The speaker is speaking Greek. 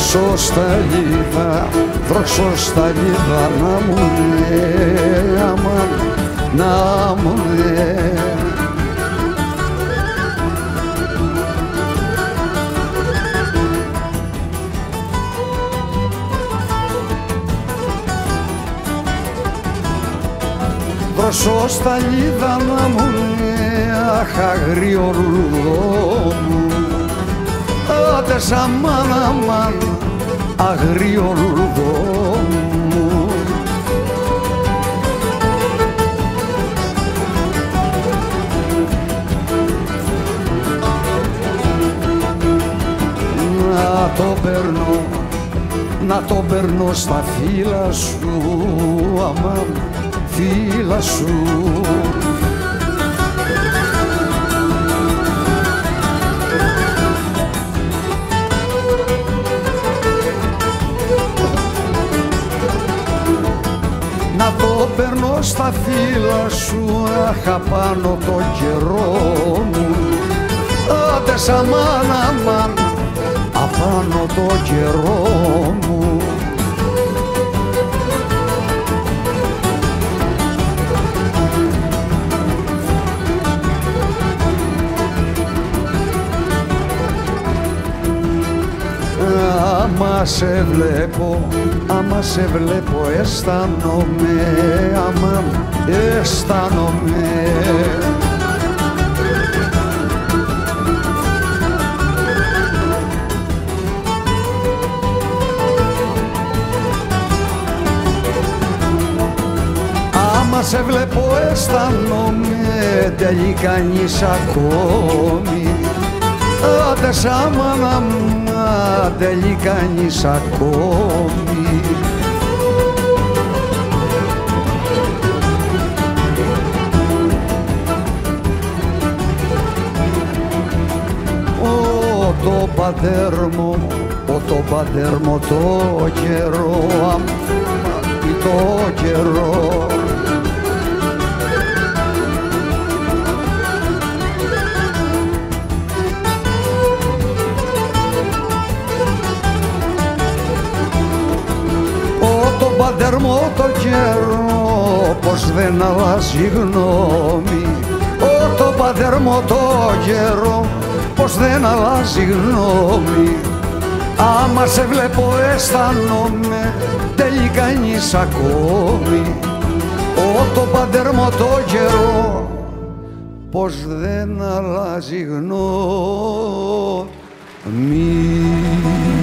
δροσοσταλίδα να μου ναι, αμάν, να μου ναι. Δροσοσταλίδα να μου ναι, αχ αγριολούδο μου, άτες αμάν, αμάν, αγριολούδο μου. Να το παίρνω στα φύλλα σου, αμάν, φύλλα σου. Να το παίρνω στα φύλλα σου, αχ απάνω το καιρό μου, άτες αμάν, αμάν, απάνω το καιρό μου. Άμα σε βλέπω αισθάνομαι, αμάν, αισθάνομαι. Άμα σε βλέπω αισθάνομαι, τελικά νης ακόμη, άτες αμάν, αμάν, τελικά νης ακόμη. Το πατέρ μου το καιρό, το καιρό. Το πατέρ μου το καιρό, πως δεν αλλάζει γνώμη. Το πατέρ μου το καιρό, πως δεν αλλάζει γνώμη. Άμα σε βλέπω αισθάνομαι, τελικά νης ακόμη. Το πατέρ μου το καιρό, πως δεν αλλάζει γνώμη.